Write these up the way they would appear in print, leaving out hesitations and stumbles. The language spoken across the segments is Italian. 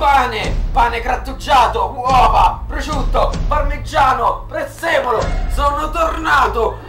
pane grattugiato, uova, prosciutto, parmigiano, prezzemolo. Sono tornato.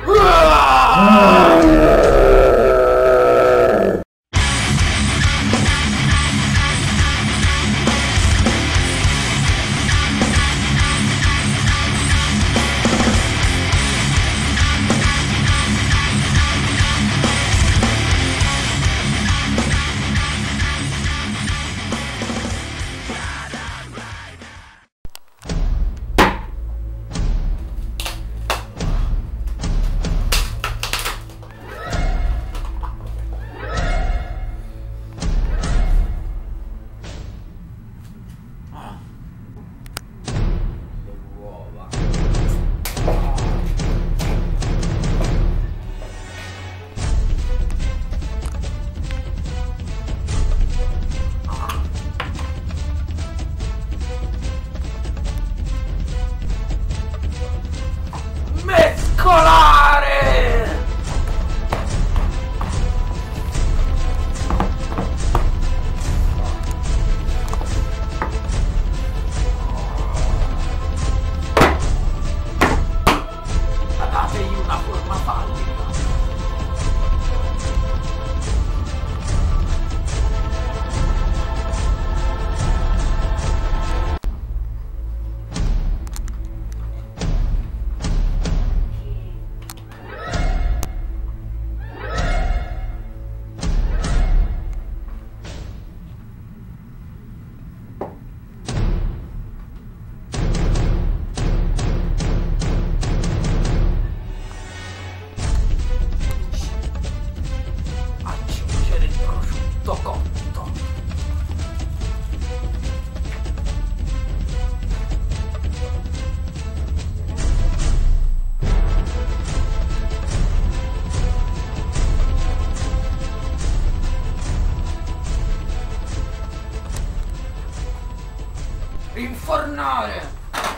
Infornare!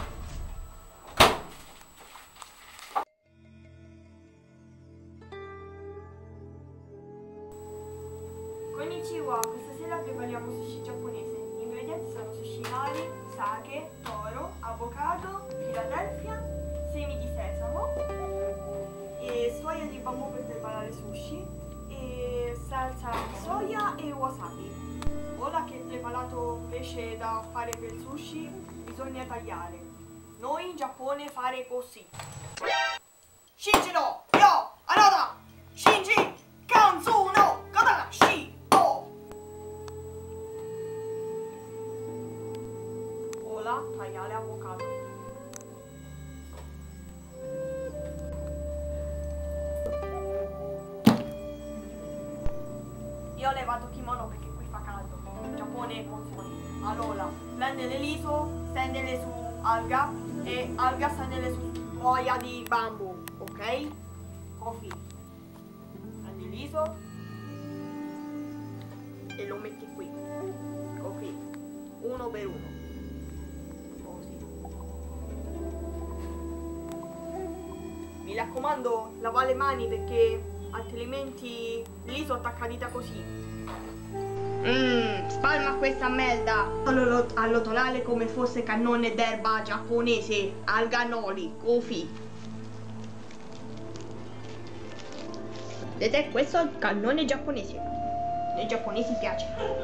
Konnichiwa, questa sera prepariamo sushi giapponese. Gli ingredienti sono sushi nari, sake, toro, avocado, Philadelphia, semi di sesamo, e soia di bambù per preparare sushi, e salsa di soia e wasabi. Ora che il preparato pesce da fare per il sushi, bisogna tagliare. Noi in Giappone fare così. Shinjiro, yo, anada, Shinji, kanzu no, katana, shi, o. Ora tagliare avocado. Io ho levato kimono perché qui fa caldo. In Giappone monsoni. Allora, prendere l'iso, stendere su alga e alga stendere su foglia di bambù, ok? Così. Prendi l'iso e lo metti qui. Così. Uno per uno. Così. Mi raccomando, lavare le mani perché altrimenti l'iso attacca dita così. Spalma questa merda. Allotolare come fosse cannone d'erba giapponese al ganoli, così. Vedete, questo è il cannone giapponese. Ai giapponesi piace.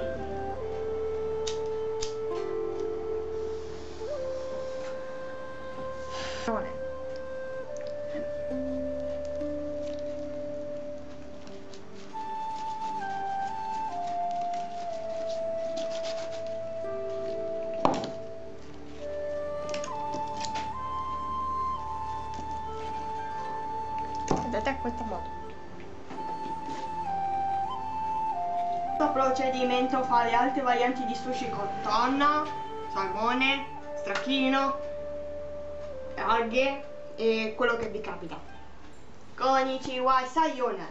Vedete a questo modo. Questo procedimento fa le altre varianti di sushi con tonna, salmone, stracchino, alghe e quello che vi capita. Konnichiwa, sayonara.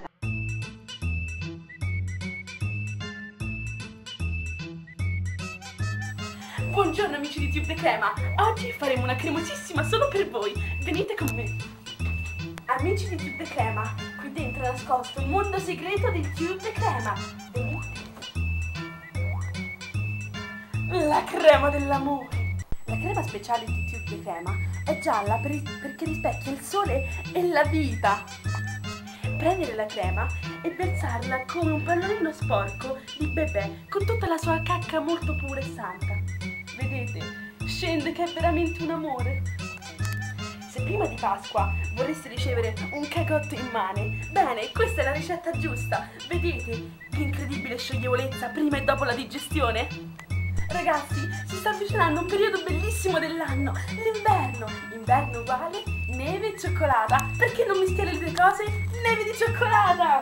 Buongiorno amici di Tube de Crema, oggi faremo una cremosissima solo per voi, venite con me. Amici di Tube de Crema, qui dentro è nascosto il mondo segreto di Tube de Crema, venite. la crema dell'amore. La crema speciale di Tube de Crema è gialla perché rispecchia il sole e la vita. Prendere la crema e versarla come un pallolino sporco di bebè con tutta la sua cacca molto pura e santa. Vedete? Scende che è veramente un amore. Se prima di Pasqua vorreste ricevere un cagotto immane, bene, questa è la ricetta giusta. Vedete l'incredibile scioglievolezza prima e dopo la digestione? Ragazzi, si sta avvicinando un periodo bellissimo dell'anno, l'inverno. Inverno uguale neve e cioccolata. Perché non mischiare le due cose? Neve di cioccolata!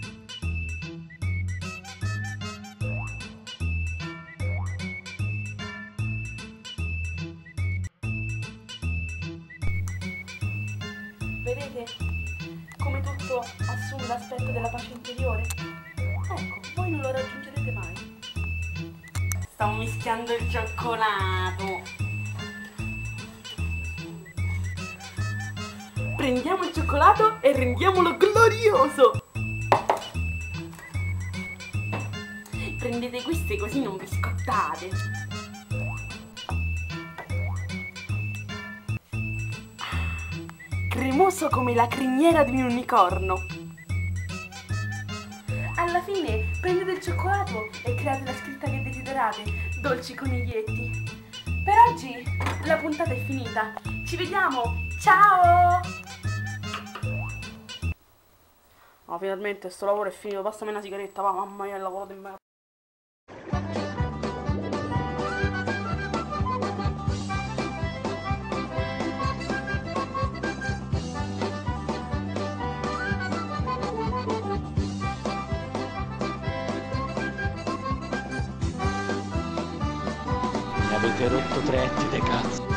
Vedete come tutto assume l'aspetto della pace interiore? Ecco, voi non lo raggiungerete mai. Stavo mischiando il cioccolato. Prendiamo il cioccolato e rendiamolo glorioso. Prendete queste così non vi scottate. Cremoso come la criniera di un unicorno. Alla fine prendete il cioccolato e create la scritta che desiderate, dolci coniglietti. Per oggi la puntata è finita. Ci vediamo. Ciao! Oh, finalmente sto lavoro è finito. Passami una sigaretta, va, mamma mia, il lavoro di merda. Avete rotto 3 etti de cazzo.